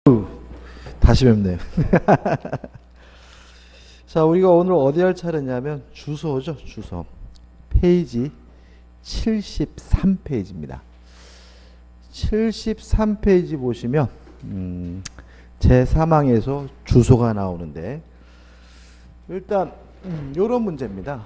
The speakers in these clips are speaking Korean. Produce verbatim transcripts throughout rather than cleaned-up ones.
다시 뵙네요. 자, 우리가 오늘 어디 할 차례냐면 주소죠. 주소. 페이지 칠십삼 페이지입니다. 칠십삼 페이지 보시면 음, 제삼 항에서 주소가 나오는데 일단 음, 이런 문제입니다.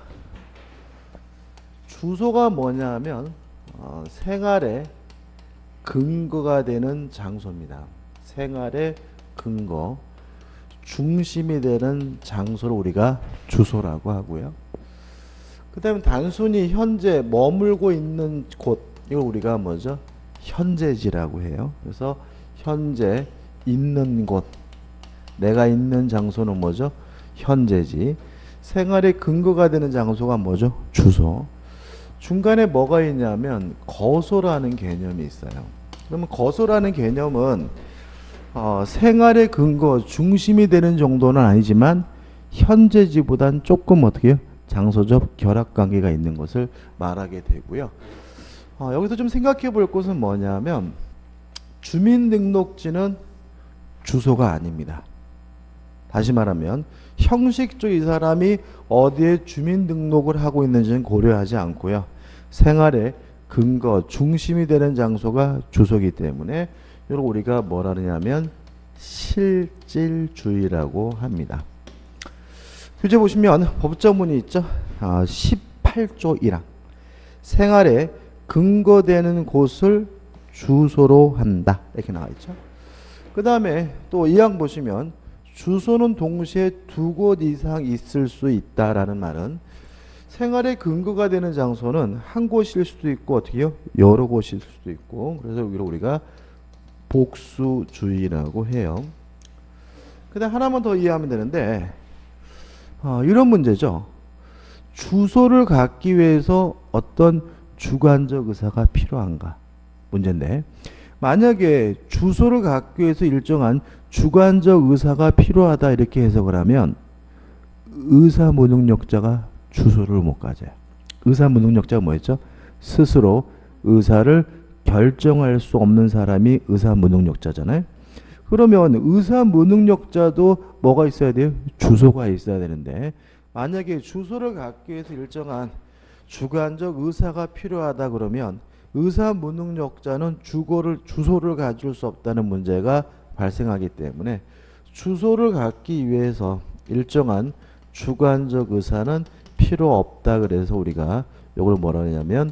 주소가 뭐냐면 어, 생활의 근거가 되는 장소입니다. 생활의 근거, 중심이 되는 장소를 우리가 주소라고 하고요. 그 다음에 단순히 현재 머물고 있는 곳, 이걸 우리가 뭐죠? 현재지라고 해요. 그래서 현재 있는 곳, 내가 있는 장소는 뭐죠? 현재지. 생활의 근거가 되는 장소가 뭐죠? 주소. 중간에 뭐가 있냐면 거소라는 개념이 있어요. 그러면 거소라는 개념은 어, 생활의 근거, 중심이 되는 정도는 아니지만 현재지보단 조금 어떻게 해요? 장소적 결합관계가 있는 것을 말하게 되고요. 어, 여기서 좀 생각해 볼 것은 뭐냐면 주민등록지는 주소가 아닙니다. 다시 말하면 형식적으로 이 사람이 어디에 주민등록을 하고 있는지는 고려하지 않고요. 생활의 근거, 중심이 되는 장소가 주소이기 때문에 이걸 우리가 뭐라 하냐면 실질주의라고 합니다. 교재 보시면 법조문이 있죠. 아, 십팔 조 일 항. 생활에 근거되는 곳을 주소로 한다. 이렇게 나와 있죠. 그 다음에 또 이 항 보시면 주소는 동시에 두 곳 이상 있을 수 있다라는 말은 생활의 근거가 되는 장소는 한 곳일 수도 있고 어떻게요? 여러 곳일 수도 있고 그래서 여기를 우리가 복수주의라고 해요. 그 다음 하나만 더 이해하면 되는데 어, 이런 문제죠. 주소를 갖기 위해서 어떤 주관적 의사가 필요한가? 문제인데 만약에 주소를 갖기 위해서 일정한 주관적 의사가 필요하다 이렇게 해석을 하면 의사 무능력자가 주소를 못 가져요. 의사 무능력자가 뭐였죠? 스스로 의사를 결정할 수 없는 사람이 의사 무능력자잖아요. 그러면 의사 무능력자도 뭐가 있어야 돼요? 주소가 있어야 되는데 만약에 주소를 갖기 위해서 일정한 주관적 의사가 필요하다 그러면 의사 무능력자는 주거를, 주소를 가질 수 없다는 문제가 발생하기 때문에 주소를 갖기 위해서 일정한 주관적 의사는 필요 없다 그래서 우리가 이걸 뭐라 하냐면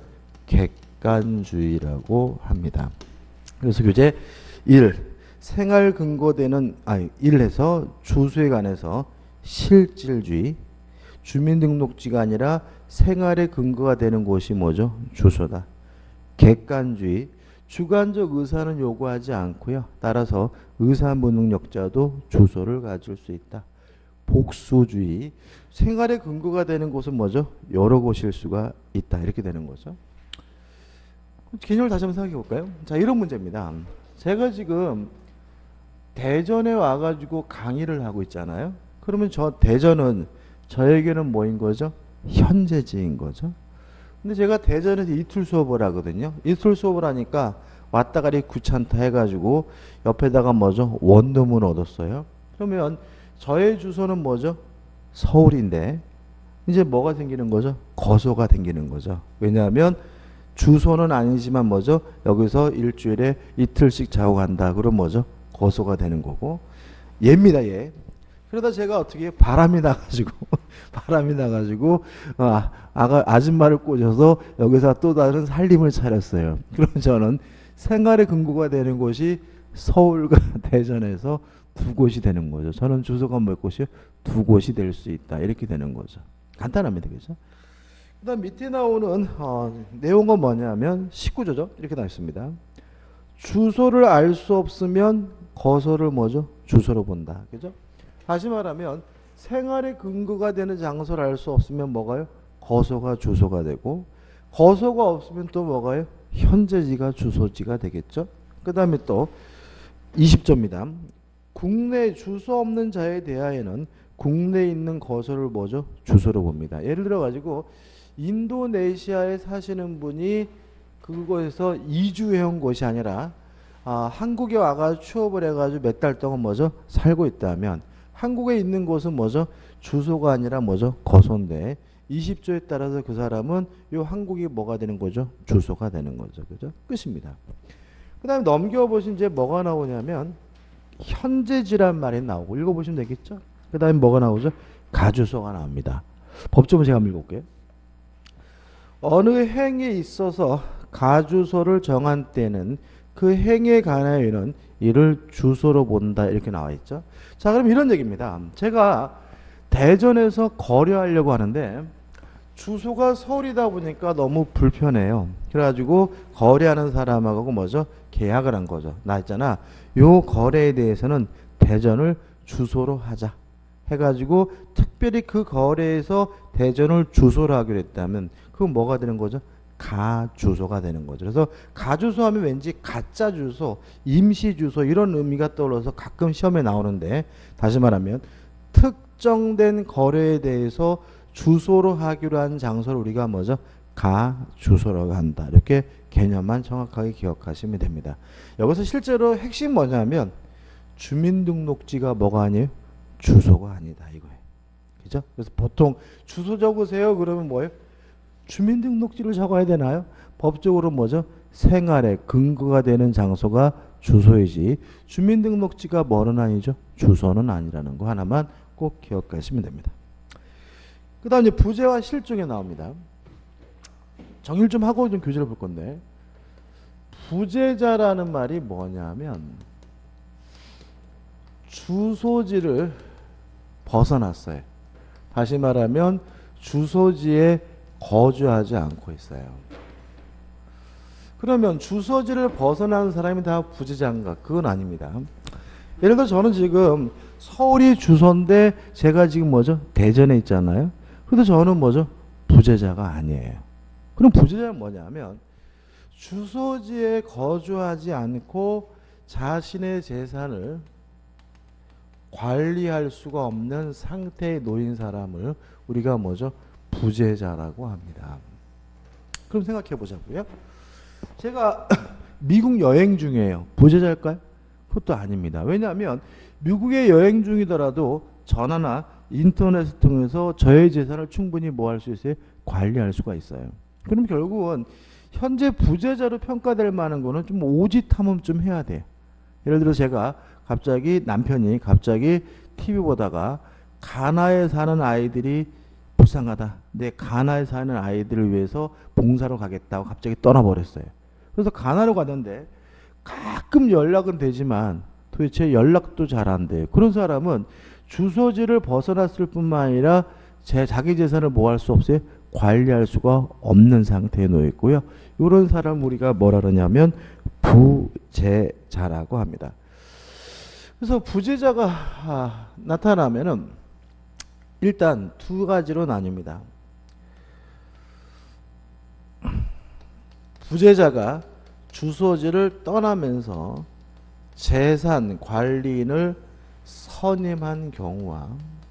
객관주의라고 합니다. 그래서 교재 일. 생활 근거되는 아니 일에서 주소에 관해서 실질주의. 주민등록지가 아니라 생활의 근거가 되는 곳이 뭐죠? 주소다. 객관주의. 주관적 의사는 요구하지 않고요. 따라서 의사 무능력자도 주소를 가질 수 있다. 복수주의. 생활의 근거가 되는 곳은 뭐죠? 여러 곳일 수가 있다. 이렇게 되는 거죠. 개념을 다시 한번 생각해 볼까요? 자, 이런 문제입니다. 제가 지금 대전에 와가지고 강의를 하고 있잖아요. 그러면 저 대전은 저에게는 뭐인 거죠? 현재지인 거죠. 근데 제가 대전에서 이틀 수업을 하거든요. 이틀 수업을 하니까 왔다 가리 귀찮다 해가지고 옆에다가 뭐죠? 원룸을 얻었어요. 그러면 저의 주소는 뭐죠? 서울인데 이제 뭐가 생기는 거죠? 거소가 생기는 거죠. 왜냐하면 주소는 아니지만 뭐죠? 여기서 일주일에 이틀씩 자고 간다. 그럼 뭐죠? 거소가 되는 거고 얘입니다. 얘. 그러다 제가 어떻게 바람이 나가지고 바람이 나가지고 아, 아가 아줌마를 꼬셔서 여기서 또 다른 살림을 차렸어요. 그럼 저는 생활의 근거가 되는 곳이 서울과 대전에서 두 곳이 되는 거죠. 저는 주소가 몇 곳이요? 두 곳이 될 수 있다. 이렇게 되는 거죠. 간단합니다. 그죠? 그 다음 밑에 나오는 어, 내용은 뭐냐면 십구 조죠. 이렇게 나와 있습니다. 주소를 알 수 없으면 거소를 뭐죠? 주소로 본다. 그죠? 다시 말하면 생활의 근거가 되는 장소를 알 수 없으면 뭐가요? 거소가 주소가 되고 거소가 없으면 또 뭐가요? 현재지가 주소지가 되겠죠? 그 다음에 또 이십 조입니다. 국내 주소 없는 자에 대하여는 국내에 있는 거소를 뭐죠? 주소로 봅니다. 예를 들어 가지고 인도네시아에 사시는 분이 그곳에서 이주해온 곳이 아니라 아, 한국에 와가지고 취업을 해가지고 몇 달 동안 뭐죠? 살고 있다면 한국에 있는 곳은 뭐죠? 주소가 아니라 뭐죠? 거소인데 이십 조에 따라서 그 사람은 이 한국이 뭐가 되는 거죠? 주소가 되는 거죠. 그죠? 끝입니다. 그 다음에 넘겨보신 이제 뭐가 나오냐면 현재지란 말이 나오고 읽어보시면 되겠죠? 그 다음에 뭐가 나오죠? 가주소가 나옵니다. 법조문 제가 한번 읽어볼게요. 어느 행에 있어서 가주소를 정한 때는 그 행에 관하여는 이를 주소로 본다 이렇게 나와 있죠. 자, 그럼 이런 얘기입니다. 제가 대전에서 거래하려고 하는데 주소가 서울이다 보니까 너무 불편해요. 그래가지고 거래하는 사람하고 뭐죠? 계약을 한 거죠. 나 있잖아. 요 거래에 대해서는 대전을 주소로 하자. 해가지고 특별히 그 거래에서 대전을 주소로 하기로 했다면 그건 뭐가 되는 거죠? 가주소가 되는 거죠. 그래서 가주소 하면 왠지 가짜 주소, 임시 주소 이런 의미가 떠올라서 가끔 시험에 나오는데 다시 말하면 특정된 거래에 대해서 주소로 하기로 한 장소를 우리가 뭐죠? 가주소라고 한다. 이렇게 개념만 정확하게 기억하시면 됩니다. 여기서 실제로 핵심 뭐냐면 주민등록지가 뭐가 아니에요? 주소가 아니다 이거예요. 그죠? 그래서 보통 주소 적으세요 그러면 뭐예요? 주민등록지를 적어야 되나요? 법적으로 뭐죠? 생활의 근거가 되는 장소가 주소이지 주민등록지가 뭐는 아니죠? 주소는 아니라는 거 하나만 꼭 기억하시면 됩니다. 그 다음 이제 부재와 실종에 나옵니다. 정의를 좀 하고 좀 교재를 볼 건데 부재자라는 말이 뭐냐면 주소지를 벗어났어요. 다시 말하면 주소지에 거주하지 않고 있어요. 그러면 주소지를 벗어난 사람이 다 부재자인가? 그건 아닙니다. 예를 들어 저는 지금 서울이 주소인데 제가 지금 뭐죠? 대전에 있잖아요. 그래도 저는 뭐죠? 부재자가 아니에요. 그럼 부재자는 뭐냐면 주소지에 거주하지 않고 자신의 재산을 관리할 수가 없는 상태에 놓인 사람을 우리가 뭐죠? 부재자라고 합니다. 그럼 생각해 보자고요. 제가 미국 여행 중이에요. 부재자일까요? 그것도 아닙니다. 왜냐하면 미국에 여행 중이더라도 전화나 인터넷을 통해서 저의 재산을 충분히 뭐 할 수 있어요? 관리할 수가 있어요. 그럼 결국은 현재 부재자로 평가될 만한 거는 좀 오지 탐험 좀 해야 돼요. 예를 들어 제가 갑자기 남편이 갑자기 티비 보다가 가나에 사는 아이들이 불쌍하다. 내 가나에 사는 아이들을 위해서 봉사로 가겠다고 갑자기 떠나버렸어요. 그래서 가나로 가는데 가끔 연락은 되지만 도대체 연락도 잘 안 돼요. 그런 사람은 주소지를 벗어났을 뿐만 아니라 제 자기 재산을 뭐 할 수 없어요? 관리할 수가 없는 상태에 놓여 있고요. 이런 사람 우리가 뭐라 그러냐면 부재자라고 합니다. 그래서 부재자가 아, 나타나면은 일단 두 가지로 나뉩니다. 부재자가 주소지를 떠나면서 재산 관리인을 선임한 경우와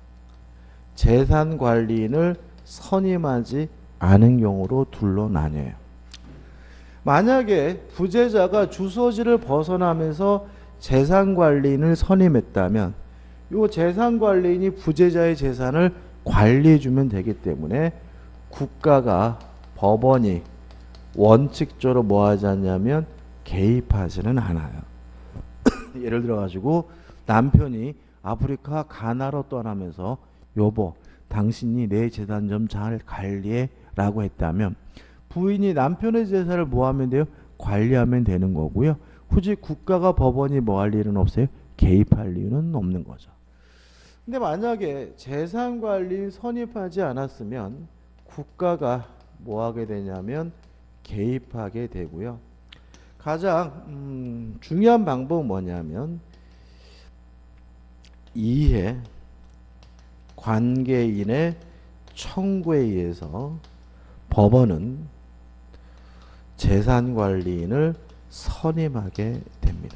재산 관리인을 선임하지 않은 경우로 둘로 나뉘어요. 만약에 부재자가 주소지를 벗어나면서 재산 관리인을 선임했다면 이 재산 관리인이 부재자의 재산을 관리해 주면 되기 때문에 국가가 법원이 원칙적으로 뭐 하지 않냐면 개입하지는 않아요. 예를 들어 가지고 남편이 아프리카 가나로 떠나면서 여보 당신이 내 재산 좀 잘 관리해 라고 했다면 부인이 남편의 재산을 뭐 하면 돼요? 관리하면 되는 거고요. 굳이 국가가 법원이 뭐 할 일은 없어요? 개입할 이유는 없는 거죠. 근데 만약에 재산 관리인 선임하지 않았으면 국가가 뭐 하게 되냐면 개입하게 되고요. 가장 음, 중요한 방법은 뭐냐면 이해 관계인의 청구에 의해서 법원은 재산관리인을 선임하게 됩니다.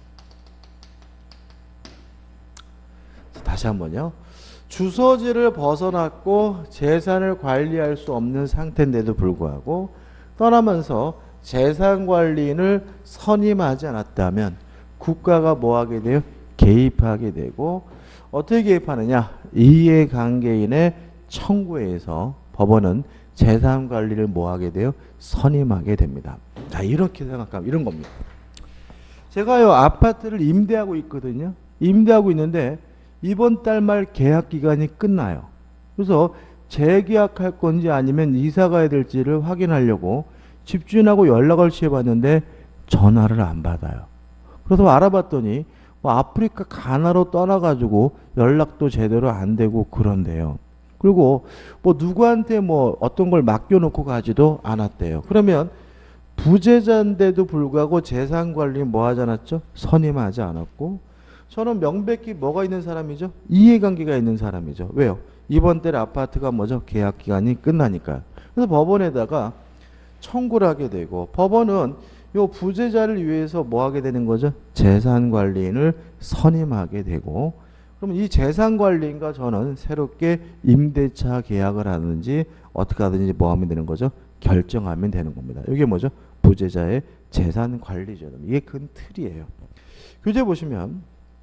다시 한번요. 주소지를 벗어났고 재산을 관리할 수 없는 상태인데도 불구하고 떠나면서 재산관리인을 선임하지 않았다면 국가가 뭐 하게 돼요? 개입하게 되고 어떻게 개입하느냐? 이해관계인의 청구에 의해서 법원은 재산관리를 뭐 하게 돼요? 선임하게 됩니다. 자, 이렇게 생각하면 이런 겁니다. 제가요 아파트를 임대하고 있거든요. 임대하고 있는데 이번 달 말 계약 기간이 끝나요. 그래서 재계약할 건지 아니면 이사 가야 될지를 확인하려고 집주인하고 연락을 취해봤는데 전화를 안 받아요. 그래서 알아봤더니 뭐 아프리카 가나로 떠나가지고 연락도 제대로 안 되고 그런데요. 그리고 뭐 누구한테 뭐 어떤 걸 맡겨놓고 가지도 않았대요. 그러면 부재자인데도 불구하고 재산관리 뭐 하지 않았죠? 선임하지 않았고 저는 명백히 뭐가 있는 사람이죠? 이해관계가 있는 사람이죠. 왜요? 이번 달 아파트가 뭐죠? 계약 기간이 끝나니까요. 그래서 법원에다가 청구를 하게 되고 법원은 요 부재자를 위해서 뭐 하게 되는 거죠? 재산관리인을 선임하게 되고 그러면 이 재산관리인과 저는 새롭게 임대차 계약을 하든지 어떻게 하든지 뭐 하면 되는 거죠? 결정하면 되는 겁니다. 이게 뭐죠? 부재자의 재산관리죠. 이게 큰 틀이에요. 교재 보시면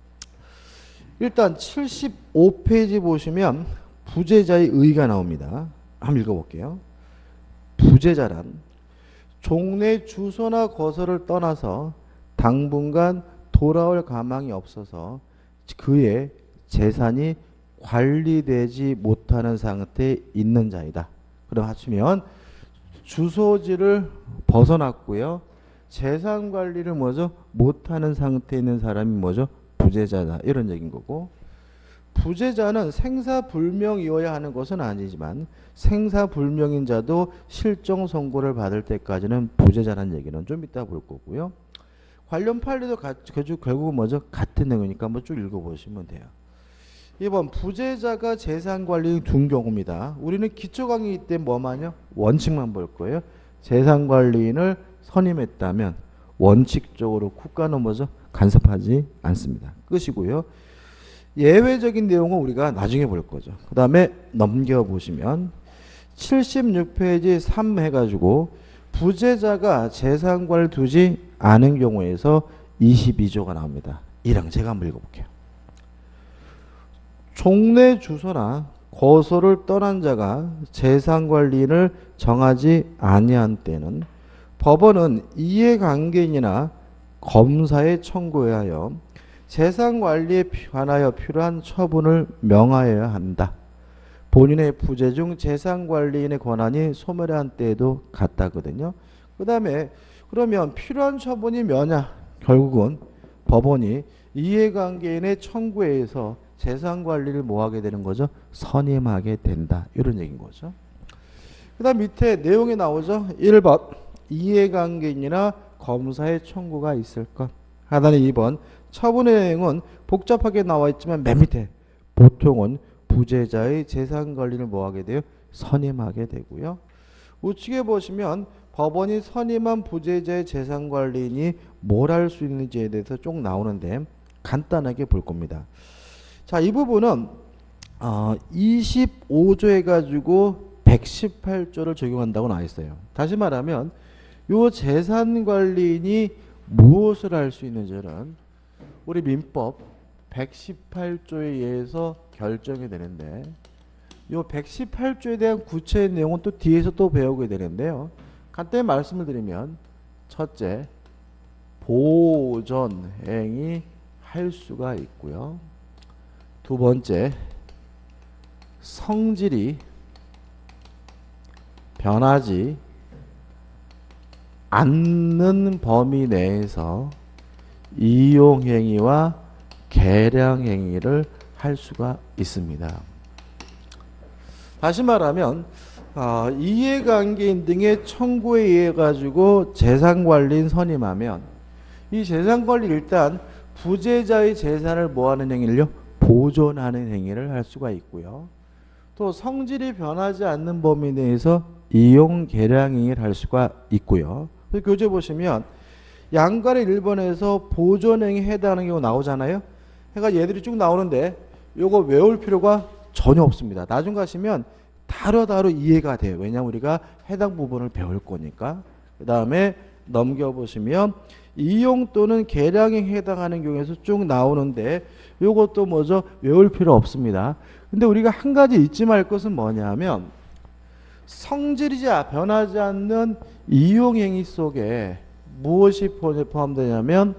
일단 칠십오 페이지 보시면 부재자의 의의가 나옵니다. 한번 읽어볼게요. 부재자란 종래 주소나 거소를 떠나서 당분간 돌아올 가망이 없어서 그의 재산이 관리되지 못하는 상태에 있는 자이다. 그럼 하시면 주소지를 벗어났고요. 재산 관리를 뭐죠? 못하는 상태에 있는 사람이 뭐죠? 부재자다. 이런 얘기인 거고 부재자는 생사불명이어야 하는 것은 아니지만 생사불명인 자도 실종 선고를 받을 때까지는 부재자라는 얘기는 좀 이따 볼 거고요. 관련 판례도 결국은 뭐죠? 같은 내용이니까 한번 쭉 읽어보시면 돼요. 이번 부재자가 재산관리 둔 경우입니다. 우리는 기초 강의 때 뭐만요? 원칙만 볼 거예요. 재산관리인을 선임했다면 원칙적으로 국가는 뭐죠? 간섭하지 않습니다. 끝이고요. 예외적인 내용은 우리가 나중에 볼 거죠. 그 다음에 넘겨보시면 칠십육 페이지 삼 해가지고 부재자가 재산관리를 두지 않은 경우에서 이십이 조가 나옵니다. 이랑 제가 한번 읽어볼게요. 종래 주소나 거소를 떠난 자가 재산관리인을 정하지 아니한 때는 법원은 이해관계인이나 검사에 청구해야 하여 재산관리에 관하여 필요한 처분을 명하여야 한다. 본인의 부재 중 재산관리인의 권한이 소멸한 때에도 같다거든요. 그 다음에 그러면 필요한 처분이 뭐냐? 결국은 법원이 이해관계인의 청구에 의해서 재산관리를 뭐하게 되는 거죠? 선임하게 된다. 이런 얘기인 거죠. 그 다음 밑에 내용이 나오죠. 일 번 이해관계인이나 검사의 청구가 있을 것. 하단에 이 번 처분의 내용은 복잡하게 나와 있지만 맨 밑에 보통은 부재자의 재산관리를 뭐하게 돼요? 선임하게 되고요. 우측에 보시면 법원이 선임한 부재자의 재산관리인이 뭘 할 수 있는지에 대해서 쭉 나오는데 간단하게 볼 겁니다. 자, 이 부분은 어, 이십오 조 해가지고 백십팔 조를 적용한다고 나와 있어요. 다시 말하면 요 재산관리인이 무엇을 할 수 있는지는 우리 민법 백십팔 조에 의해서 결정이 되는데 요 백십팔 조에 대한 구체의 내용은 또 뒤에서 또 배우게 되는데요. 간단히 말씀을 드리면 첫째, 보존행위 할 수가 있고요. 두 번째, 성질이 변하지 않는 범위 내에서 이용행위와 개량행위를 할 수가 있습니다. 다시 말하면 어, 이해관계인 등의 청구에 의해 가지고 재산관리인 선임하면 이 재산관리 일단 부재자의 재산을 뭐하는 행위를요? 보존하는 행위를 할 수가 있고요. 또 성질이 변하지 않는 범위 내에서 이용 개량 행위를 할 수가 있고요. 교재 보시면 양갈의 일 번에서 보존 행위에 해당하는 경우 나오잖아요. 그러니까 얘들이 쭉 나오는데 요거 외울 필요가 전혀 없습니다. 나중 가시면 다뤄다뤄 이해가 돼요. 왜냐하면 우리가 해당 부분을 배울 거니까. 그 다음에 넘겨보시면 이용 또는 계량에 해당하는 경우에서 쭉 나오는데 요것도 뭐죠? 외울 필요 없습니다. 근데 우리가 한 가지 잊지 말 것은 뭐냐면 성질이 변하지 않는 이용행위 속에 무엇이 포함되냐면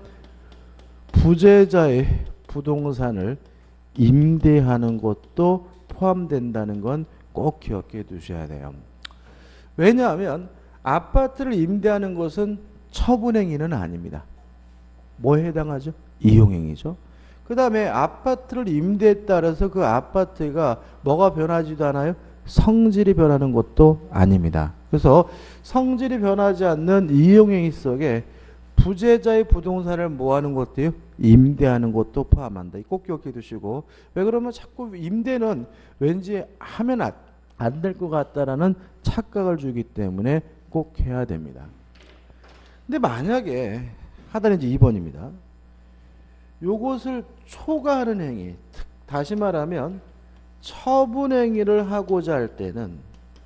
부재자의 부동산을 임대하는 것도 포함된다는 건 꼭 기억해 두셔야 돼요. 왜냐하면 아파트를 임대하는 것은 처분행위는 아닙니다. 뭐에 해당하죠? 이용행위죠. 그 다음에 아파트를 임대에 따라서 그 아파트가 뭐가 변하지도 않아요? 성질이 변하는 것도 아닙니다. 그래서 성질이 변하지 않는 이용행위 속에 부재자의 부동산을 뭐하는 것도요? 임대하는 것도 포함한다. 꼭 기억해 두시고, 왜 그러면 자꾸 임대는 왠지 하면 안 될 것 같다라는 착각을 주기 때문에 꼭 해야 됩니다. 근데 만약에 하단에 이제 이 번입니다. 요것을 초과하는 행위, 다시 말하면 처분행위를 하고자 할 때는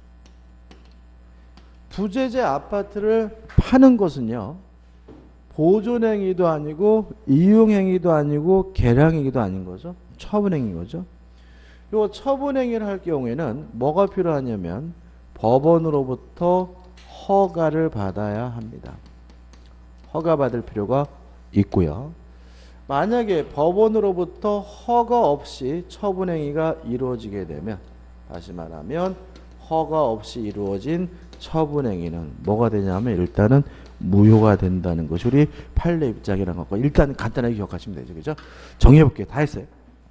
부재자 아파트를 파는 것은요, 보존행위도 아니고 이용행위도 아니고 계량행위도 아닌 거죠. 처분행위인 거죠. 요 처분행위를 할 경우에는 뭐가 필요하냐면 법원으로부터 허가를 받아야 합니다. 허가 받을 필요가 있고요. 만약에 법원으로부터 허가 없이 처분행위가 이루어지게 되면, 다시 말하면 허가 없이 이루어진 처분행위는 뭐가 되냐면 일단은 무효가 된다는 것이 우리 판례 입장이라는 것과 일단 간단하게 기억하시면 되죠. 그죠? 정리해볼게요. 다 했어요.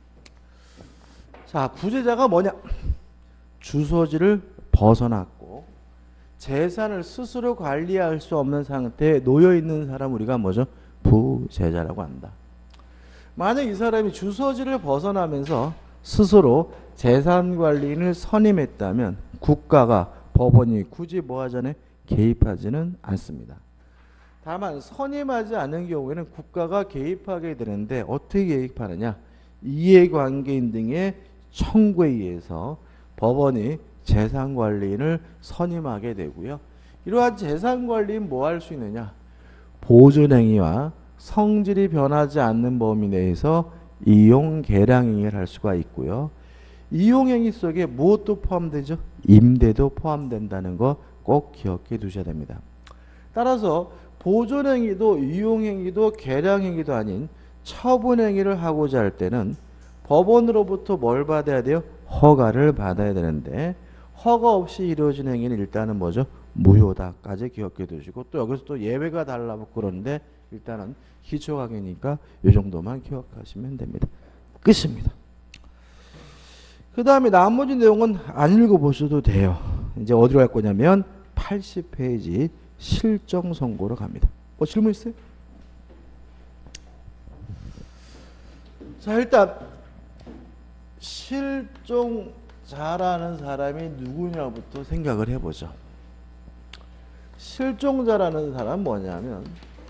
자, 부재자가 뭐냐? 주소지를 벗어났고 재산을 스스로 관리할 수 없는 상태에 놓여 있는 사람 우리가 뭐죠? 부재자라고 한다. 만약 이 사람이 주소지를 벗어나면서 스스로 재산관리인을 선임했다면 국가가, 법원이 굳이 뭐 하잖아요? 개입하지는 않습니다. 다만 선임하지 않은 경우에는 국가가 개입하게 되는데 어떻게 개입하느냐? 이해관계인 등의 청구에 의해서 법원이 재산관리인을 선임하게 되고요. 이러한 재산관리인 뭐 할 수 있느냐? 보존행위와 성질이 변하지 않는 범위 내에서 이용 계량행위를 할 수가 있고요. 이용행위 속에 무엇도 포함되죠? 임대도 포함된다는 거 꼭 기억해 두셔야 됩니다. 따라서 보존행위도 이용행위도 계량행위도 아닌 처분행위를 하고자 할 때는 법원으로부터 뭘 받아야 돼요? 허가를 받아야 되는데 허가 없이 이루어진 행위는 일단은 뭐죠? 무효다까지 기억해 두시고, 또 여기서 또 예외가 달라붙고 그러는데 일단은 기초강의니까 이 정도만 기억하시면 됩니다. 끝입니다. 그 다음에 나머지 내용은 안 읽어보셔도 돼요. 이제 어디로 갈 거냐면 팔십 페이지 실정 선고로 갑니다. 뭐 질문 있어요? 자, 일단 실종 자라는 사람이 누구냐부터 생각을 해보죠. 실종자라는 사람은 뭐냐면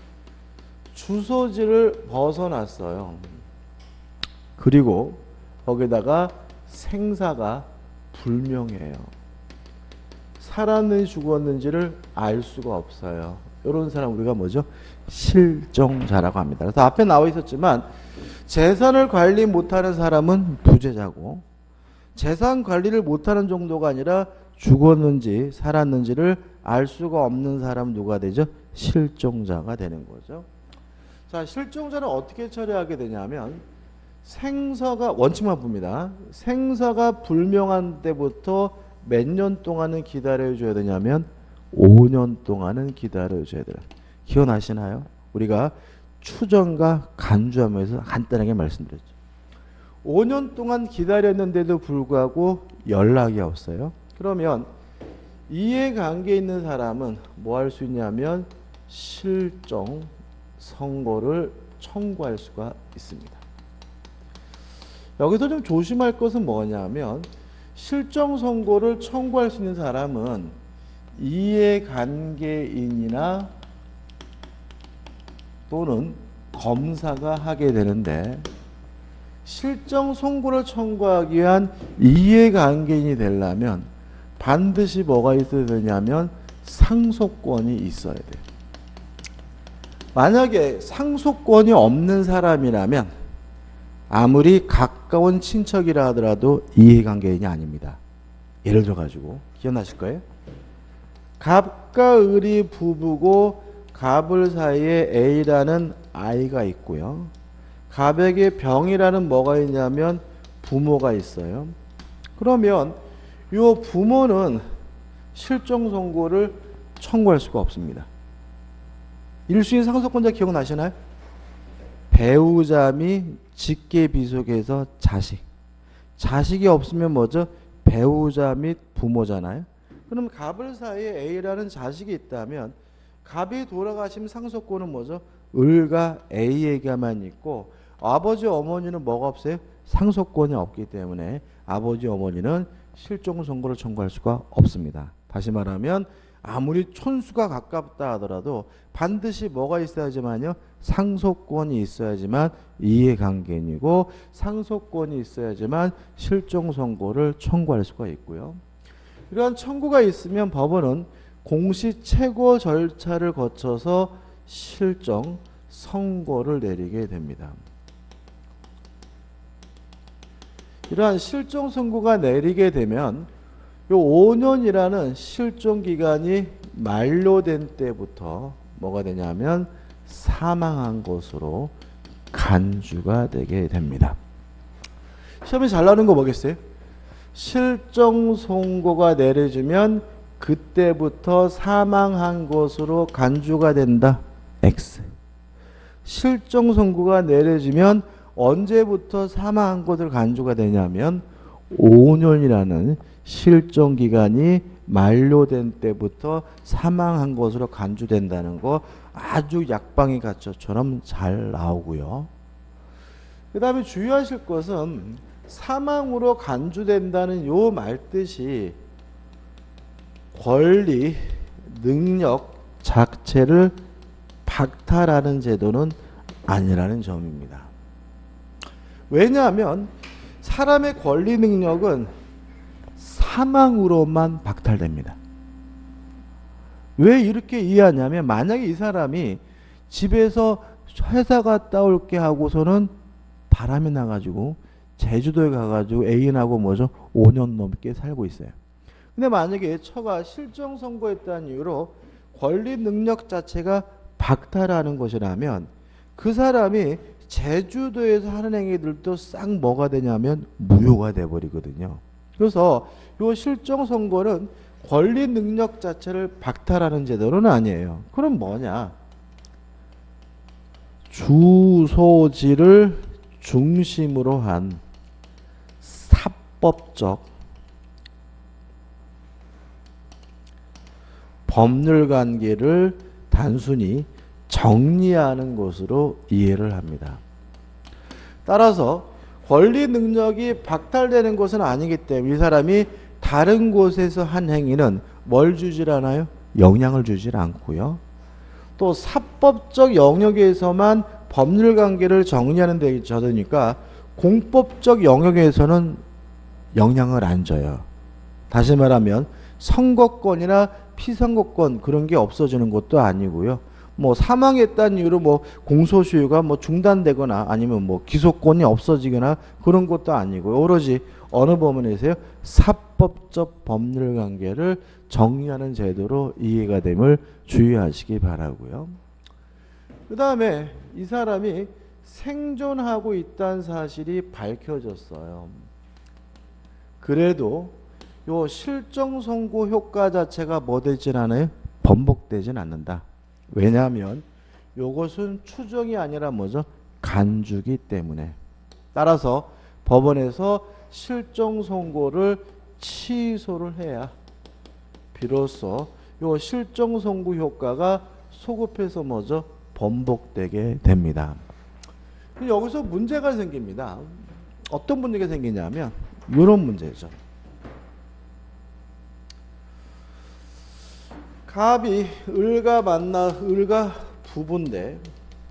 주소지를 벗어났어요. 그리고 거기다가 생사가 불명해요. 살았는지 죽었는지를 알 수가 없어요. 이런 사람 우리가 뭐죠? 실종자라고 합니다. 그래서 앞에 나와 있었지만 재산을 관리 못하는 사람은 부재자고, 재산 관리를 못하는 정도가 아니라 죽었는지 살았는지를 알 수가 없는 사람은 누가 되죠? 실종자가 되는 거죠. 자, 실종자는 어떻게 처리하게 되냐면 생사가, 원칙만 봅니다. 생사가 불명한 때부터 몇 년 동안은 기다려줘야 되냐면 오 년 동안은 기다려줘야 돼요. 기억나시나요? 우리가 추정과 간주하면서 간단하게 말씀드렸죠. 오 년 동안 기다렸는데도 불구하고 연락이 없어요. 그러면 이해관계 있는 사람은 뭐 할 수 있냐면 실종 선고를 청구할 수가 있습니다. 여기서 좀 조심할 것은 뭐냐면 실종 선고를 청구할 수 있는 사람은 이해관계인이나 또는 검사가 하게 되는데, 실종 선고를 청구하기 위한 이해관계인이 되려면 반드시 뭐가 있어야 되냐면 상속권이 있어야 돼요. 만약에 상속권이 없는 사람이라면 아무리 가까운 친척이라 하더라도 이해관계인이 아닙니다. 예를 들어 가지고 기억나실 거예요? 갑과 을이 부부고 갑을 사이에 A라는 아이가 있고요. 갑에게 병이라는 뭐가 있냐면 부모가 있어요. 그러면 이 부모는 실종 선고를 청구할 수가 없습니다. 일 순위 상속권자 기억나시나요? 배우자 및 직계 비속에서 자식. 자식이 없으면 뭐죠? 배우자 및 부모잖아요. 그럼 갑을 사이에 A라는 자식이 있다면 갑이 돌아가시면 상속권은 뭐죠? 을과 A에게만 있고 아버지 어머니는 뭐가 없어요? 상속권이 없기 때문에 아버지 어머니는 실종 선고를 청구할 수가 없습니다. 다시 말하면 아무리 촌수가 가깝다 하더라도 반드시 뭐가 있어야지만요? 상속권이 있어야지만 이해관계인이고 상속권이 있어야지만 실종 선고를 청구할 수가 있고요. 이러한 청구가 있으면 법원은 공시 최고 절차를 거쳐서 실종 선고를 내리게 됩니다. 이러한 실종 선고가 내리게 되면 요 오 년이라는 실종 기간이 만료된 때부터 뭐가 되냐면 사망한 것으로 간주가 되게 됩니다. 시험에 잘 나오는 거 뭐겠어요? 실종 선고가 내려지면 그때부터 사망한 것으로 간주가 된다. X. 실종 선고가 내려지면 언제부터 사망한 것으로 간주가 되냐면 오 년이라는 실종 기간이 만료된 때부터 사망한 것으로 간주된다는 거 아주 약방이 갇혀처럼 잘 나오고요. 그 다음에 주의하실 것은 사망으로 간주된다는 요 말뜻이 권리, 능력 자체를 박탈하는 제도는 아니라는 점입니다. 왜냐하면 사람의 권리 능력은 사망으로만 박탈됩니다. 왜 이렇게 이해하냐면 만약에 이 사람이 집에서 회사 갔다 올게 하고서는 바람이 나가지고 제주도에 가가지고 애인하고 뭐죠? 오 년 넘게 살고 있어요. 근데 만약에 처가 실종 선고했다는 이유로 권리 능력 자체가 박탈하는 것이라면 그 사람이 제주도에서 하는 행위들도 싹 뭐가 되냐면 무효가 돼버리거든요. 그래서 이 실종 선고는 권리 능력 자체를 박탈하는 제도는 아니에요. 그럼 뭐냐? 주소지를 중심으로 한 사법적 법률관계를 단순히 정리하는 것으로 이해를 합니다. 따라서 권리 능력이 박탈되는 것은 아니기 때문에 이 사람이 다른 곳에서 한 행위는 뭘 주질 않아요? 영향을 주질 않고요. 또 사법적 영역에서만 법률관계를 정리하는 데 있으니까 공법적 영역에서는 영향을 안 줘요. 다시 말하면 선거권이나 피선거권 그런 게 없어지는 것도 아니고요. 뭐 사망했다는 이유로 뭐 공소시효가 뭐 중단되거나 아니면 뭐 기소권이 없어지거나 그런 것도 아니고 오로지 어느 법원에서요? 사법적 법률관계를 정리하는 제도로 이해가 됨을 주의하시기 바라고요. 그 다음에 이 사람이 생존하고 있다는 사실이 밝혀졌어요. 그래도 요 실종 선고 효과 자체가 뭐 되진 않아요? 번복되진 않는다. 왜냐하면 요것은 추정이 아니라 뭐죠? 간주기 때문에. 따라서 법원에서 실종 선고를 취소를 해야 비로소 요 실종 선고 효과가 소급해서 뭐죠? 번복되게 됩니다. 여기서 문제가 생깁니다. 어떤 문제가 생기냐면 이런 문제죠. 갑이 을과 만나 을과 부부인데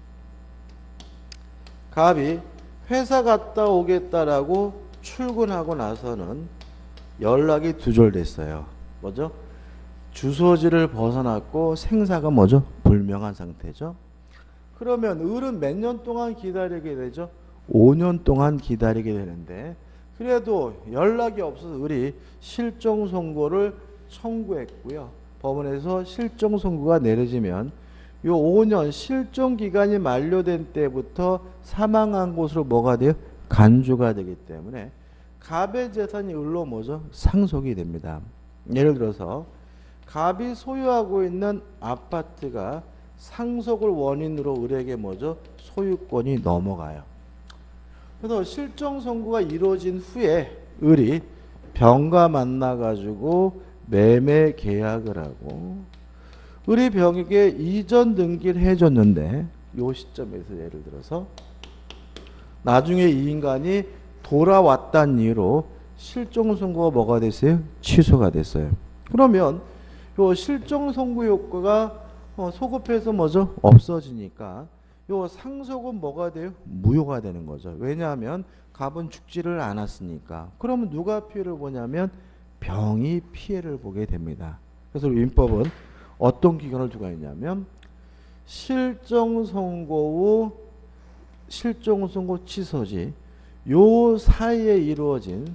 갑이 회사 갔다 오겠다라고 출근하고 나서는 연락이 두절됐어요. 뭐죠? 주소지를 벗어났고 생사가 뭐죠? 불명한 상태죠. 그러면 을은 몇 년 동안 기다리게 되죠? 오 년 동안 기다리게 되는데 그래도 연락이 없어서 을이 실종 선고를 청구했고요. 법원에서 실종 선고가 내려지면 요 오 년 실종 기간이 만료된 때부터 사망한 곳으로 뭐가 돼요? 간주가 되기 때문에 갑의 재산이 을로 뭐죠? 상속이 됩니다. 예를 들어서 갑이 소유하고 있는 아파트가 상속을 원인으로 을에게 뭐죠? 소유권이 넘어가요. 그래서 실종 선고가 이루어진 후에 을이 병과 만나가지고 매매 계약을 하고 을이 병에게 이전 등기를 해줬는데 이 시점에서 예를 들어서 나중에 이 인간이 돌아왔다는 이유로 실종 선고가 뭐가 됐어요? 취소가 됐어요. 그러면 요 실종 선고 효과가 어, 소급해서 뭐죠? 없어지니까 요 상속은 뭐가 돼요? 무효가 되는 거죠. 왜냐하면 갑은 죽지를 않았으니까. 그러면 누가 피해를 보냐면 병이 피해를 보게 됩니다. 그래서 민법은 어떤 기간을 두고 있냐면 실종 선고 후 실종 선고 취소지 요 사이에 이루어진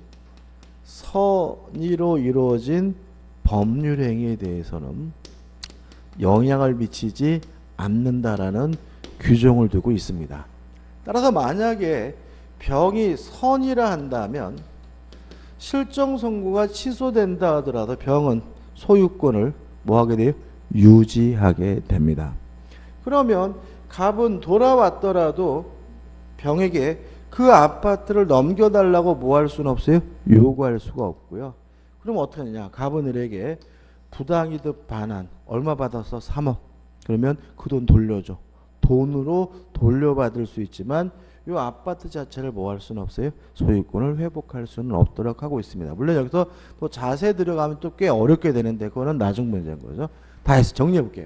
선의로 이루어진 법률 행위에 대해서는 영향을 미치지 않는다라는 규정을 두고 있습니다. 따라서 만약에 병이 선이라 한다면 실종 선고가 취소된다 하더라도 병은 소유권을 뭐하게 돼요? 유지하게 됩니다. 그러면 갑은 돌아왔더라도 병에게 그 아파트를 넘겨달라고 뭐 할 수는 없어요? 요구할 수가 없고요. 그럼 어떻게 하느냐? 갑은 을에게 부당이득 반환 얼마 받았어? 삼억. 그러면 그 돈 돌려줘. 돈으로 돌려받을 수 있지만 이 아파트 자체를 뭐 할 수는 없어요? 소유권을 회복할 수는 없도록 하고 있습니다. 물론 여기서 또 자세히 들어가면 또 꽤 어렵게 되는데 그거는 나중 문제인 거죠. 다 해서 정리해 볼게요.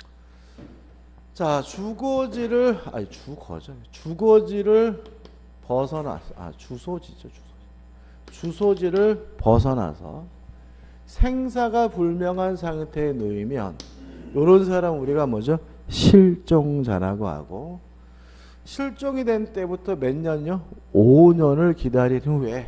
자, 주거지를 아니 주거죠. 주거지를 벗어나서 아 주소지죠. 주소지. 주소지를 벗어나서 생사가 불명한 상태에 놓이면 이런 사람 우리가 뭐죠? 실종자라고 하고 실종이 된 때부터 몇 년요? 오 년을 기다린 후에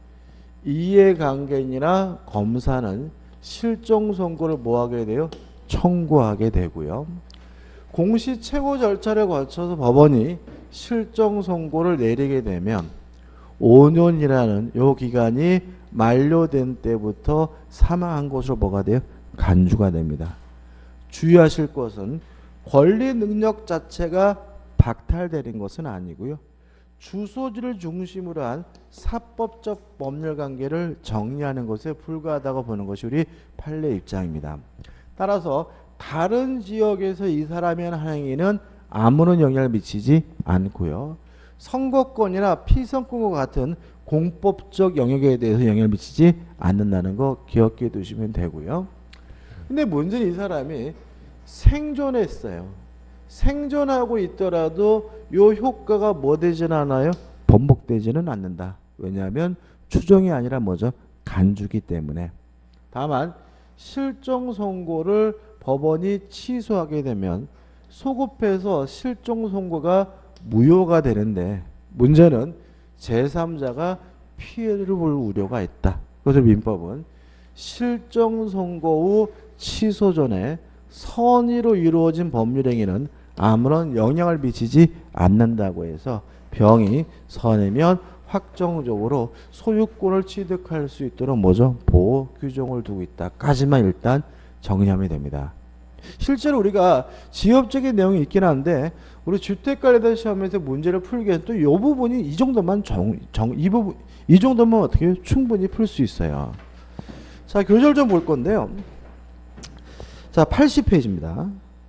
이해관계인이나 검사는 실종 선고를 뭐하게 돼요? 청구하게 되고요. 공시 최고 절차를 거쳐서 법원이 실종 선고를 내리게 되면 오 년이라는 요 기간이 만료된 때부터 사망한 것으로 뭐가 돼요? 간주가 됩니다. 주의하실 것은 권리 능력 자체가 박탈되는 것은 아니고요. 주소지를 중심으로 한 사법적 법률 관계를 정리하는 것에 불과하다고 보는 것이 우리 판례 입장입니다. 따라서 다른 지역에서 이 사람이 한 행위는 아무런 영향을 미치지 않고요. 선거권이나 피선권과 같은 공법적 영역에 대해서 영향을 미치지 않는다는 거 기억해 두시면 되고요. 근데 문제는 이 사람이 생존했어요. 생존하고 있더라도 요 효과가 뭐 되진 않아요? 번복되지는 않는다. 왜냐하면 추정이 아니라 뭐죠? 간주기 때문에. 다만 실종 선고를 법원이 취소하게 되면 소급해서 실종 선고가 무효가 되는데 문제는 제삼자가 피해를 볼 우려가 있다. 그래서 민법은 실종 선고 후 취소 전에 선의로 이루어진 법률행위는 아무런 영향을 미치지 않는다고 해서 병이 선이면 확정적으로 소유권을 취득할 수 있도록 뭐죠? 보호 규정을 두고 있다까지만 일단 정리하면 됩니다. 실제로 우리가 지역적인 내용이 있긴 한데 우리 주택관리단 시험에서 문제를 풀기엔 또 이 부분이 이 정도만 정, 정, 이 부분 이 정도면 어떻게 해요? 충분히 풀 수 있어요. 자, 교절 좀 볼 건데요. 자, 팔십 페이지입니다.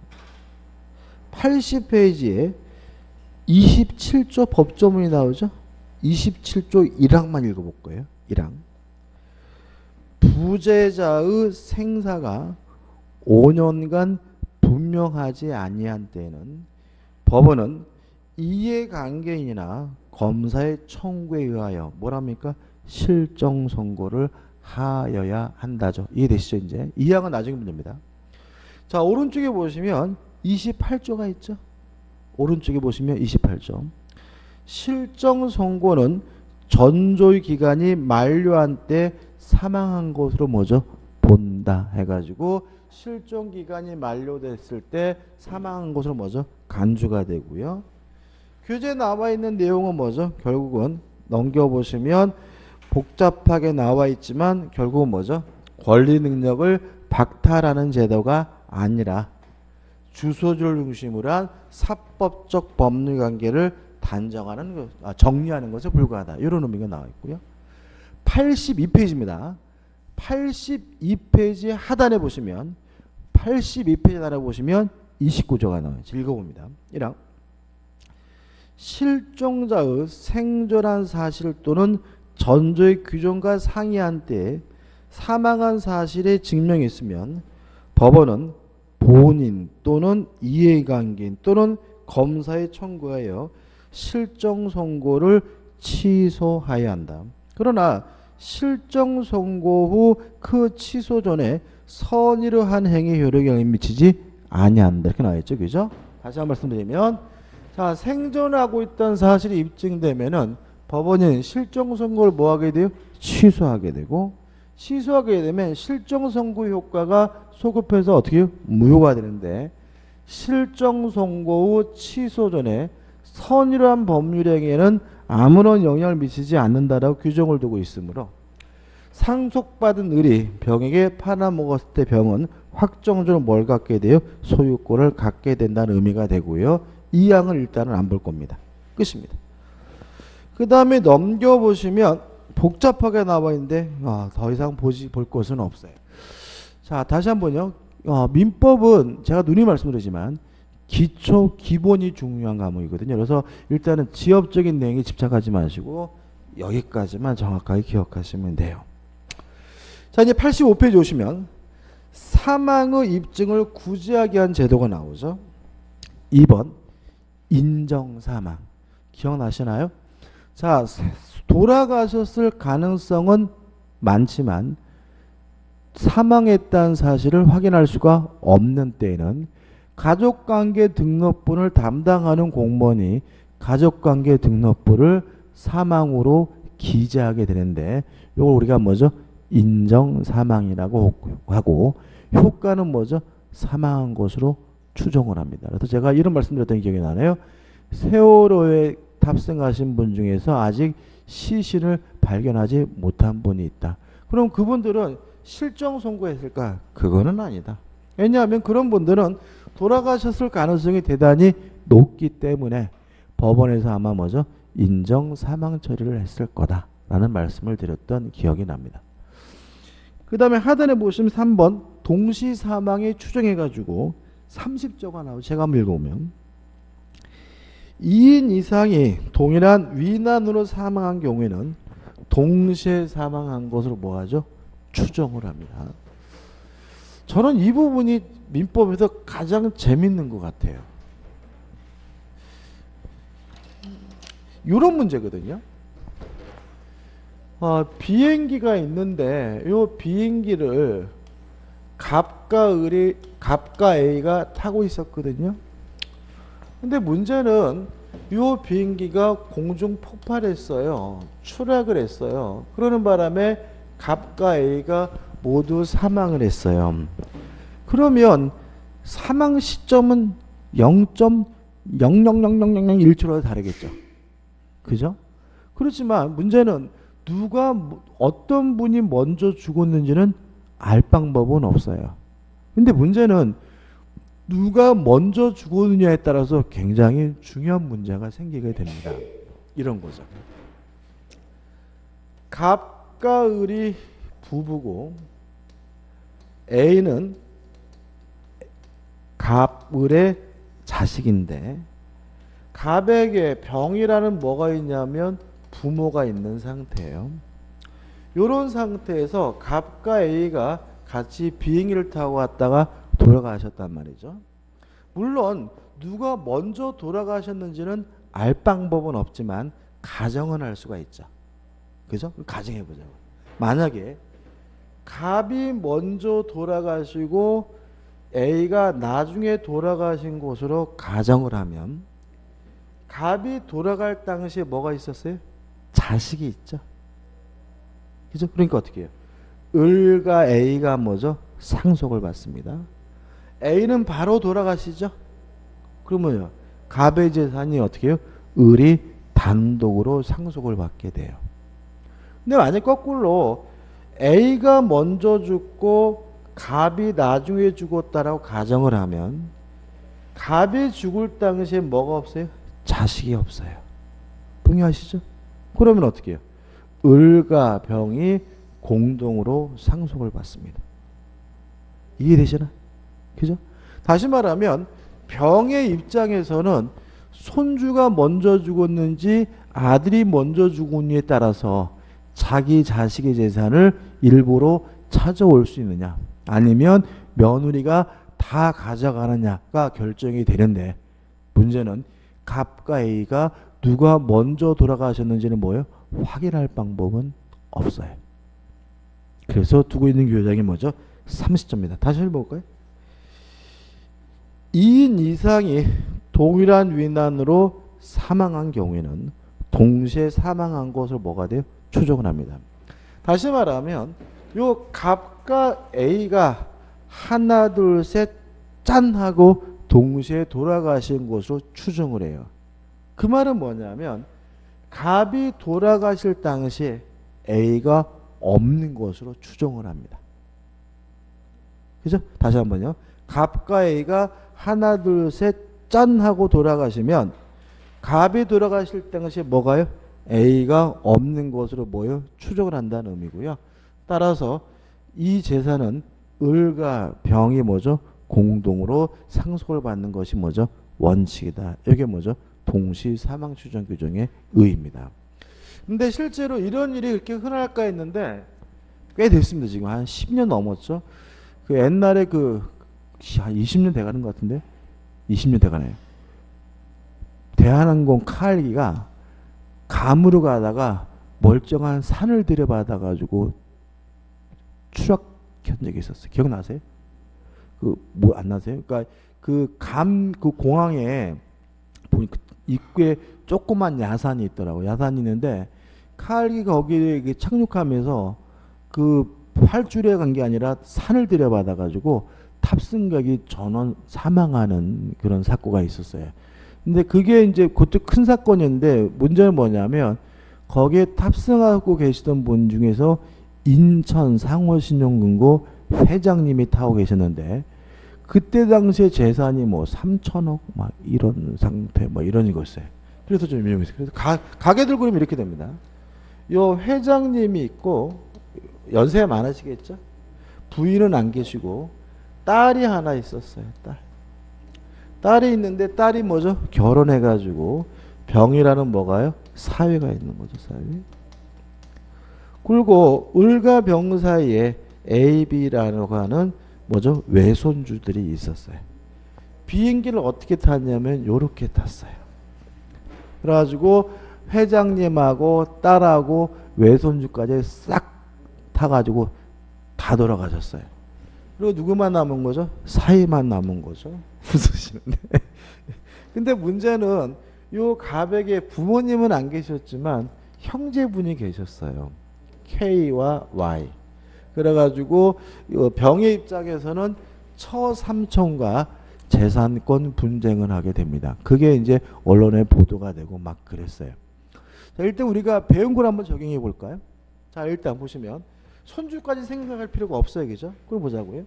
팔십 페이지에 이십칠 조 법조문이 나오죠. 이십칠 조 일 항만 읽어볼 거예요. 일 항. 부재자의 생사가 오 년간 분명하지 아니한 때에는 법원은 이해관계인이나 검사의 청구에 의하여 뭐랍니까? 실종 선고를 하여야 한다죠. 이해되시죠? 이제 이 항은 나중에 문제입니다. 자, 오른쪽에 보시면 이십팔 조가 있죠. 오른쪽에 보시면 이십팔 점. 실정 선고는 전조의 기간이 만료한 때 사망한 것으로 뭐죠? 본다 해가지고 실종 기간이 만료됐을 때 사망한 것으로 뭐죠? 간주가 되고요. 교재에 나와 있는 내용은 뭐죠? 결국은 넘겨보시면 복잡하게 나와 있지만 결국은 뭐죠? 권리 능력을 박탈하는 제도가 아니라 주소지를 중심으로 한 사법적 법률 관계를 단정하는 것, 아, 정리하는 것에 불과하다. 이런 의미가 나와 있고요. 팔십이 페이지입니다. 팔십이 페이지 하단에 보시면 팔십이 페이지 하단에 보시면 이십구 조가 나와요. 읽어봅니다. 일 항 실종자의 생존한 사실 또는 전조의 규정과 상이한 때에 사망한 사실의 증명이 있으면 법원은 본인 또는 이해관계인 또는 검사에 청구하여 실정 선고를 취소하여야 한다. 그러나 실정 선고 후 그 취소 전에 선의로 한 행위 효력에 영향을 미치지 아니한다. 이렇게 나와 있죠. 그죠? 다시 한 번 말씀드리면 자, 생존하고 있다는 사실이 입증되면은 법원은 실정 선고를 뭐 하게 돼요? 취소하게 되고 취소하게 되면 실정 선고 효과가 소급해서 어떻게 해요? 무효가 되는데 실정 선고 후 취소 전에 선의로 한 법률행위에는 아무런 영향을 미치지 않는다라고 규정을 두고 있으므로 상속받은 을이 병에게 팔아먹었을 때 병은 확정적으로 뭘 갖게 돼요? 소유권을 갖게 된다는 의미가 되고요. 이 항을 일단은 안 볼 겁니다. 끝입니다. 그 다음에 넘겨보시면 복잡하게 나와 있는데 아, 더 이상 보지, 볼 것은 없어요. 자, 다시 한번요. 어, 민법은 제가 누누이 말씀드리지만 기초, 기본이 중요한 과목이거든요. 그래서 일단은 지엽적인 내용에 집착하지 마시고 여기까지만 정확하게 기억하시면 돼요. 자, 이제 팔십오 페이지 오시면 사망의 입증을 구제하게 한 제도가 나오죠. 이 번 인정사망. 기억나시나요? 자, 돌아가셨을 가능성은 많지만 사망했다는 사실을 확인할 수가 없는 때에는 가족관계 등록부를 담당하는 공무원이 가족관계 등록부를 사망으로 기재하게 되는데 이걸 우리가 뭐죠? 인정사망이라고 하고 효과는 뭐죠? 사망한 것으로 추정을 합니다. 그래서 제가 이런 말씀드렸던 기억이 나네요. 세월호에 탑승하신 분 중에서 아직 시신을 발견하지 못한 분이 있다. 그럼 그분들은 실정 선고했을까? 그거는 아니다. 왜냐하면 그런 분들은 돌아가셨을 가능성이 대단히 높기 때문에 법원에서 아마 뭐죠? 인정 사망 처리를 했을 거다라는 말씀을 드렸던 기억이 납니다. 그 다음에 하단에 보시면 삼 번 동시 사망에 추정해가지고 삼십 조가 나오고 제가 한번 읽어보면 이 인 이상이 동일한 위난으로 사망한 경우에는 동시에 사망한 것으로 뭐하죠? 추정을 합니다. 저는 이 부분이 민법에서 가장 재밌는 것 같아요. 이런 문제거든요. 어, 비행기가 있는데 이 비행기를 갑과 을이 갑과 A가 타고 있었거든요. 근데 문제는 이 비행기가 공중 폭발했어요. 추락을 했어요. 그러는 바람에 갑과 A가 모두 사망을 했어요. 그러면 사망 시점은 영 점 영영영영영일 초로 다르겠죠. 그죠? 그렇지만 문제는 누가 어떤 분이 먼저 죽었는지는 알 방법은 없어요. 근데 문제는 누가 먼저 죽었느냐에 따라서 굉장히 중요한 문제가 생기게 됩니다. 이런 거죠. 갑과 을이 부부고 A는 갑을의 자식인데 갑에게 병이라는 뭐가 있냐면 부모가 있는 상태예요. 이런 상태에서 갑과 A가 같이 비행기를 타고 왔다가 돌아가셨단 말이죠. 물론 누가 먼저 돌아가셨는지는 알 방법은 없지만 가정은 할 수가 있죠. 그죠? 가정해보자고. 만약에 갑이 먼저 돌아가시고 A가 나중에 돌아가신 것으로 가정을 하면 갑이 돌아갈 당시에 뭐가 있었어요? 자식이 있죠. 그죠? 그러니까 어떻게 해요? 을과 A가 뭐죠? 상속을 받습니다. A는 바로 돌아가시죠? 그러면요. 갑의 재산이 어떻게 해요? 을이 단독으로 상속을 받게 돼요. 근데 만약 거꾸로 A가 먼저 죽고 갑이 나중에 죽었다라고 가정을 하면 갑이 죽을 당시에 뭐가 없어요? 자식이 없어요. 동의하시죠? 그러면 어떻게 해요? 을과 병이 공동으로 상속을 받습니다. 이해되시나? 그죠? 다시 말하면 병의 입장에서는 손주가 먼저 죽었는지 아들이 먼저 죽었느냐에 따라서 자기 자식의 재산을 일부러 찾아올 수 있느냐 아니면 며느리가 다 가져가느냐가 결정이 되는데 문제는 갑과 A가 누가 먼저 돌아가셨는지는 뭐예요? 확인할 방법은 없어요. 그래서 두고 있는 교장이 뭐죠? 삼십 점입니다. 다시 해볼까요? 이 인 이상이 동일한 위난으로 사망한 경우에는 동시에 사망한 것을 뭐가 돼요? 추정을 합니다. 다시 말하면 요 갑과 A가 하나 둘 셋 짠 하고 동시에 돌아가신 것으로 추정을 해요. 그 말은 뭐냐면 갑이 돌아가실 당시에 A가 없는 것으로 추정을 합니다. 그죠? 다시 한번요. 갑과 A가 하나 둘 셋 짠 하고 돌아가시면 갑이 돌아가실 당시에 뭐가요? A가 없는 것으로 뭐요? 추정을 한다는 의미고요. 따라서 이 재산은 을과 병이 뭐죠? 공동으로 상속을 받는 것이 뭐죠? 원칙이다. 이게 뭐죠? 동시 사망 추정 규정의 의의입니다. 근데 실제로 이런 일이 그렇게 흔할까 했는데 꽤 됐습니다. 지금 한 십 년 넘었죠. 그 옛날에 그 한 이십 년 돼가는 것 같은데 이십 년 돼가네요. 대한항공 카알기가 감으로 가다가 멀쩡한 산을 들여받아 가지고 추락한 적이 있었어요. 기억나세요? 그 뭐 안 나세요? 그러니까 그 감 그 공항에 보니까 입구에 조그만 야산이 있더라고. 야산이 있는데 카알기 거기에 착륙하면서 그 활주로에 간 게 아니라 산을 들여받아 가지고 탑승객이 전원 사망하는 그런 사고가 있었어요. 근데 그게 이제 그것도 큰 사건인데 문제는 뭐냐면 거기에 탑승하고 계시던 분 중에서 인천 상호신용금고 회장님이 타고 계셨는데 그때 당시에 재산이 뭐 삼천억 막 이런 상태 뭐 이런 거였어요. 그래서 좀 위험했어요. 그래서 가, 가게들 그러면 이렇게 됩니다. 요 회장님이 있고 연세가 많으시겠죠? 부인은 안 계시고 딸이 하나 있었어요. 딸. 딸이 있는데 딸이 뭐죠? 결혼해가지고 병이라는 뭐가요? 사위가 있는 거죠. 사위. 그리고 을과 병 사이에 A, B라고 하는 뭐죠? 외손주들이 있었어요. 비행기를 어떻게 탔냐면 요렇게 탔어요. 그래가지고 회장님하고 딸하고 외손주까지 싹 타가지고 다 돌아가셨어요. 그리고 누구만 남은 거죠? 사위만 남은 거죠. 웃으시는데. 근데 문제는 요 갑에게 부모님은 안 계셨지만 형제분이 계셨어요. K와 Y. 그래가지고 병의 입장에서는 처삼촌과 재산권 분쟁을 하게 됩니다. 그게 이제 언론에 보도가 되고 막 그랬어요. 자, 일단 우리가 배운 걸 한번 적용해 볼까요? 자, 일단 보시면 손주까지 생각할 필요가 없어요. 그죠? 그걸 보자고요.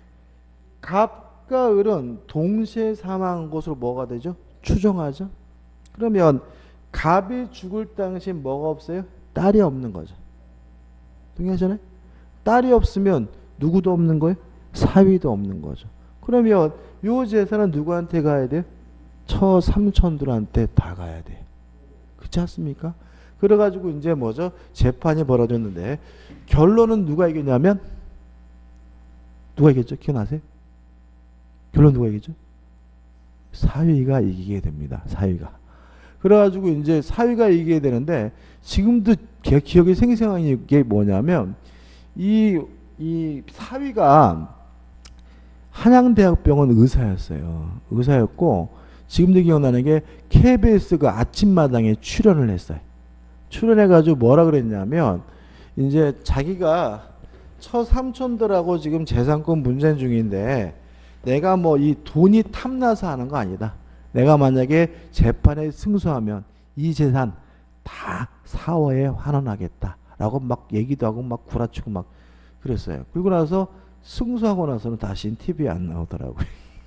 갑과 을은 동시에 사망한 것으로 뭐가 되죠? 추정하죠. 그러면 갑이 죽을 당시에 뭐가 없어요? 딸이 없는 거죠. 동의하잖아요? 딸이 없으면 누구도 없는 거예요? 사위도 없는 거죠. 그러면 요 재산은 누구한테 가야 돼요? 처삼촌들한테 다 가야 돼. 그렇지 않습니까? 그래가지고 이제 뭐죠? 재판이 벌어졌는데 결론은 누가 이겼냐면 누가 이겼죠? 기억나세요? 결론 누가 이겼죠? 사위가 이기게 됩니다. 사위가. 그래가지고 이제 사위가 이기게 되는데 지금도 제 기억에 생생한 게 뭐냐면 이, 이 사위가 한양대학병원 의사였어요. 의사였고 지금도 기억나는 게 케이비에스 그 아침마당에 출연을 했어요. 출연해가지고 뭐라 그랬냐면 이제 자기가 처삼촌들하고 지금 재산권 분쟁 중인데 내가 뭐 이 돈이 탐나서 하는 거 아니다. 내가 만약에 재판에 승소하면 이 재산 다 사회에 환원하겠다라고 막 얘기도 하고 막 구라치고 막 그랬어요. 그리고 나서 승소하고 나서는 다시 티비에 안 나오더라고요.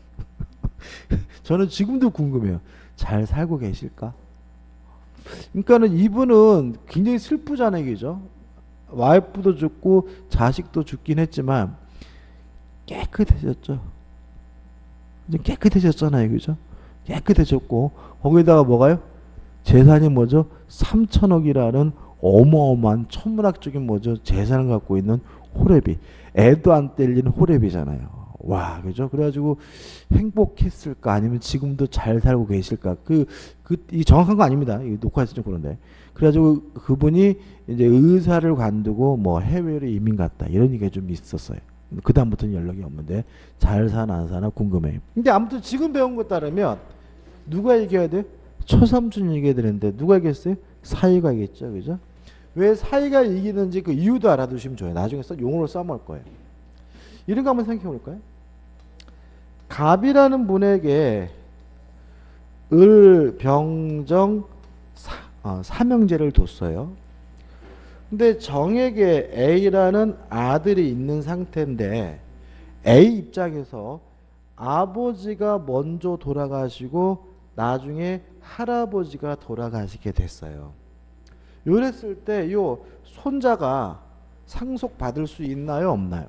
저는 지금도 궁금해요. 잘 살고 계실까? 그러니까는 이분은 굉장히 슬프잖아요, 그죠? 와이프도 죽고 자식도 죽긴 했지만 깨끗해졌죠. 이제 깨끗해졌잖아요, 그죠? 깨끗해졌고 거기다가 뭐가요? 재산이 뭐죠? 삼천억이라는 어마어마한 천문학적인 뭐죠? 재산을 갖고 있는 호랩이, 애도 안 떼린 호랩이잖아요. 와, 그죠? 그래가지고 행복했을까? 아니면 지금도 잘 살고 계실까? 그, 그, 이 정확한 거 아닙니다. 이 녹화해서 좀 그런데. 그래가지고 그분이 이제 의사를 관두고 뭐 해외로 이민 갔다. 이런 얘기가 좀 있었어요. 그다음부터는 연락이 없는데 잘 사나 안 사나 궁금해요. 근데 아무튼 지금 배운 것 따르면 누가 얘기해야 돼? 초삼촌이 얘기해야 되는데 누가 얘기했어요? 사이가 얘기했죠. 그죠? 왜 사이가 이기는지 그 이유도 알아두시면 좋아요. 나중에 써, 용어로 써먹을 거예요. 이런 거 한번 생각해 볼까요? 갑이라는 분에게 을, 병정, 사, 어, 삼형제를 뒀어요. 근데 정에게 A라는 아들이 있는 상태인데 A 입장에서 아버지가 먼저 돌아가시고 나중에 할아버지가 돌아가시게 됐어요. 요랬을 때 요 손자가 상속받을 수 있나요, 없나요?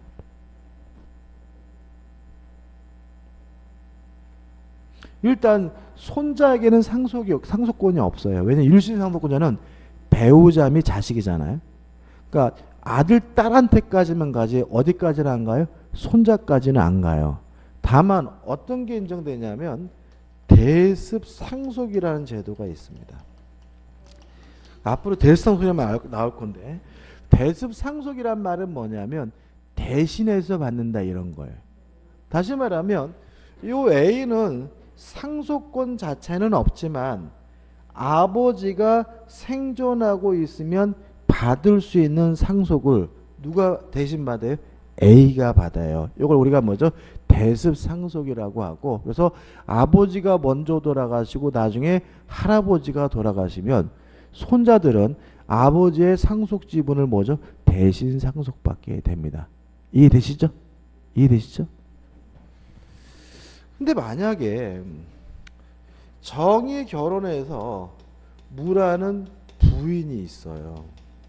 일단 손자에게는 상속이, 상속권이 없어요. 왜냐면 일시 상속권자는 배우자 및 자식이잖아요. 그러니까 아들, 딸한테까지만 가지 어디까지는 안 가요? 손자까지는 안 가요. 다만 어떤 게 인정되냐면 대습 상속이라는 제도가 있습니다. 앞으로 대습 상속이라면 나올 건데 대습 상속이란 말은 뭐냐면 대신해서 받는다 이런 거예요. 다시 말하면 이 A는 상속권 자체는 없지만 아버지가 생존하고 있으면 받을 수 있는 상속을 누가 대신 받아요? A가 받아요. 이걸 우리가 뭐죠? 대습 상속이라고 하고, 그래서 아버지가 먼저 돌아가시고 나중에 할아버지가 돌아가시면 손자들은 아버지의 상속 지분을 뭐죠? 대신 상속받게 됩니다. 이해되시죠? 이해되시죠? 근데 만약에 정이 결혼해서 무라는 부인이 있어요.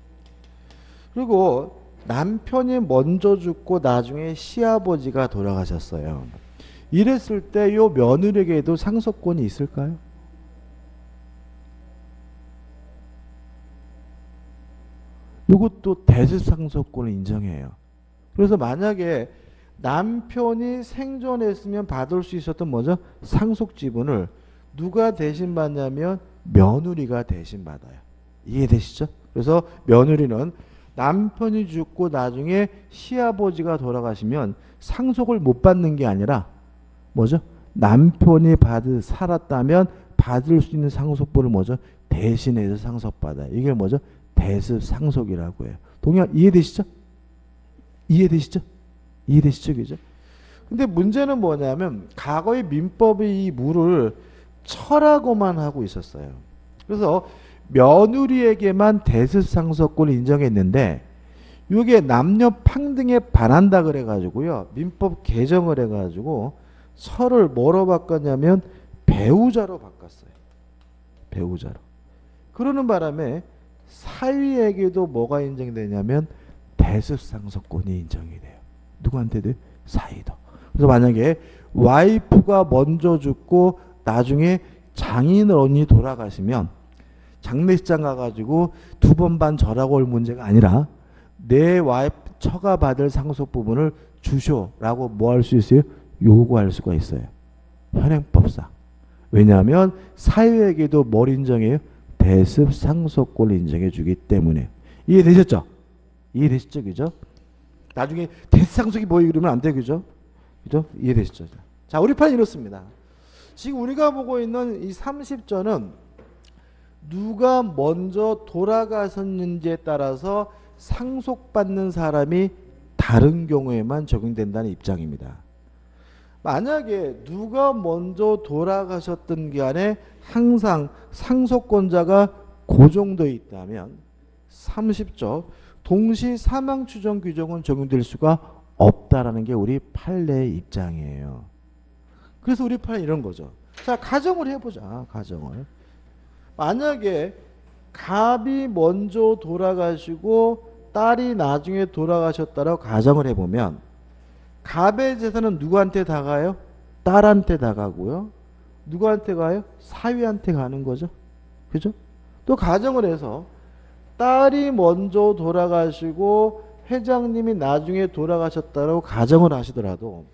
그리고 남편이 먼저 죽고 나중에 시아버지가 돌아가셨어요. 이랬을 때 요 며느리에게도 상속권이 있을까요? 이것도 대습상속권을 인정해요. 그래서 만약에 남편이 생존했으면 받을 수 있었던 뭐죠? 상속 지분을 누가 대신 받냐면 며느리가 대신 받아요. 이해되시죠? 그래서 며느리는 남편이 죽고 나중에 시아버지가 돌아가시면 상속을 못 받는 게 아니라 뭐죠? 남편이 받을 살았다면 받을 수 있는 상속분을 뭐죠? 대신해서 상속받아요. 이게 뭐죠? 대습 상속이라고 해요. 동의하 이해되시죠? 이해되시죠? 이해되시죠? 그죠? 근데 문제는 뭐냐면 과거의 민법이 이 무를 철하고만 하고 있었어요. 그래서 며느리에게만 대습 상속권을 인정했는데 이게 남녀 평등에 반한다 그래가지고요. 민법 개정을 해가지고 철을 뭐로 바꿨냐면 배우자로 바꿨어요. 배우자로. 그러는 바람에 사위에게도 뭐가 인정되냐면 대습 상속권이 인정이 돼요. 누구한테도? 사위도. 그래서 만약에 와이프가 먼저 죽고 나중에 장인 어른이 돌아가시면 장례식장 가가지고 두 번 반 절하고 올 문제가 아니라 내 와이프 처가 받을 상속 부분을 주쇼라고 뭐 할 수 있어요? 요구할 수가 있어요. 현행법상. 왜냐하면 사유에게도 뭘 인정해요? 대습 상속권을 인정해 주기 때문에. 이해되셨죠? 이해되시죠? 그죠? 나중에 대습 상속이 뭐예요? 그러면 안 돼요. 그죠? 그죠? 이해되시죠? 자, 우리 판 이렇습니다. 지금 우리가 보고 있는 이 삼십 조는 누가 먼저 돌아가셨는지에 따라서 상속받는 사람이 다른 경우에만 적용된다는 입장입니다. 만약에 누가 먼저 돌아가셨던 기간에 항상 상속권자가 고정되어 있다면 삼십 조 동시 사망 추정 규정은 적용될 수가 없다라는 게 우리 판례의 입장이에요. 그래서 우리 판례 이런 거죠. 자, 가정을 해보자. 가정을. 만약에 갑이 먼저 돌아가시고 딸이 나중에 돌아가셨다라고 가정을 해보면 갑의 재산은 누구한테 다 가요? 딸한테 다 가고요. 누구한테 가요? 사위한테 가는 거죠. 그죠? 또 가정을 해서 딸이 먼저 돌아가시고 회장님이 나중에 돌아가셨다라고 가정을 하시더라도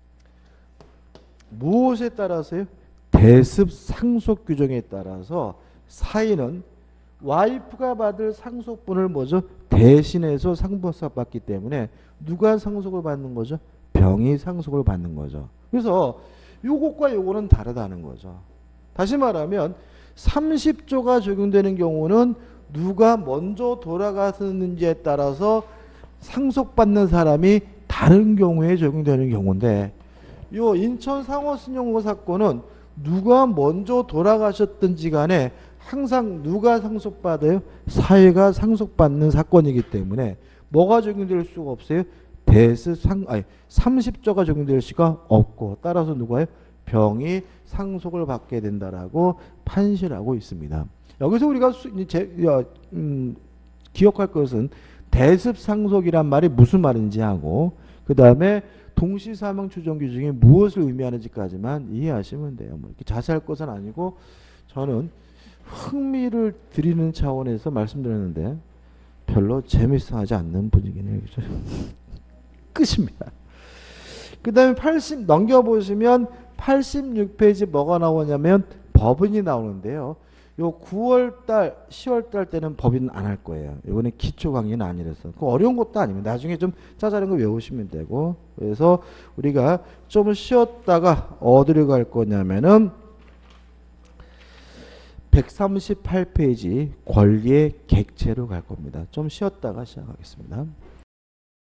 무엇에 따라서요? 대습 상속 규정에 따라서 사위는 와이프가 받을 상속분을 뭐죠? 대신해서 상속받기 때문에 누가 상속을 받는 거죠? 병이 상속을 받는 거죠. 그래서 요것과 요거는 다르다는 거죠. 다시 말하면 삼십 조가 적용되는 경우는 누가 먼저 돌아갔는지에 따라서 상속받는 사람이 다른 경우에 적용되는 경우인데 요 인천 상호순영호 사건은 누가 먼저 돌아가셨든지 간에 항상 누가 상속받아요? 사회가 상속받는 사건이기 때문에 뭐가 적용될 수가 없어요? 대스 상, 아니, 삼십 조가 적용될 수가 없고 따라서 누가요? 병이 상속을 받게 된다라고 판시하고 있습니다. 여기서 우리가 수, 제, 음, 기억할 것은 대습 상속이란 말이 무슨 말인지 하고 그 다음에 동시사망 추정 규정이 무엇을 의미하는지까지만 이해하시면 돼요. 뭐 이렇게 자세할 것은 아니고 저는 흥미를 드리는 차원에서 말씀드렸는데 별로 재밌어 하지 않는 분위기네요. 그죠? 끝입니다. 그 다음에 팔십 넘겨보시면 팔십육 페이지 뭐가 나오냐면 법인이 나오는데요. 요 구월달, 시월달 때는 법인 안 할 거예요. 이거는 기초 강의는 아니라서. 그 어려운 것도 아닙니다. 나중에 좀 짜잘한 거 외우시면 되고. 그래서 우리가 좀 쉬었다가 어디로 갈 거냐면은 백삼십팔 페이지 권리의 객체로 갈 겁니다. 좀 쉬었다가 시작하겠습니다.